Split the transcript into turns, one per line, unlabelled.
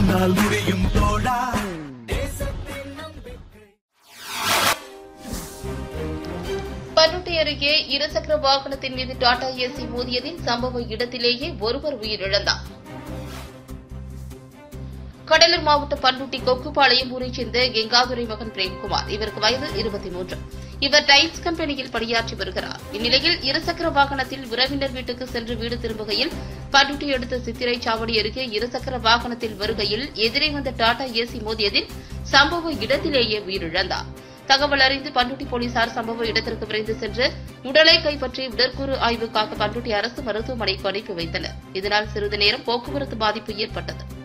உன்னால் முடியும் தோழா.
பண்ருட்டி அருகே இருசக்கர வாகனத்தின் மீது டாடா ஏசி மோதியதில் சம்பவ இடத்திலேயே ஒருவர் உயிரிழந்தார். கடலூர் மாவட்டம் பண்ருட்டி கொக்குபாளையம் ஊரைச் சேர்ந்த கெங்காதுரை மகன் பிரேம்குமார். இவருக்கு வயது 23. இவர் டைல்ஸ் கம்பெனியில் பணியாற்றி வருகிறார். இந்நிலையில் இருசக்கர வாகனத்தில் உறவினர் வீட்டுக்கு சென்று வீடு திரும்புகையில் பண்ருட்டி அடுத்த சித்திரை சாவடி அருகே இருசக்கர வாகனத்தில் வருகையில் எதிரே வந்த டாடா ஏசி மோதியதில் சம்பவ இடத்திலேயே உயிரிழந்தார். தகவல் அறிந்து பண்ருட்டி போலீசார் சம்பவ இடத்திற்கு விரைந்து சென்று உடலை கைப்பற்றி உடற்கூறு ஆய்வுக்காக பண்ருட்டி அரசு மருத்துவமனைக்கு அனுப்பி வைத்தனர். இதனால் சிறிது நேரம் போக்குவரத்து பாதிப்பு ஏற்பட்டது.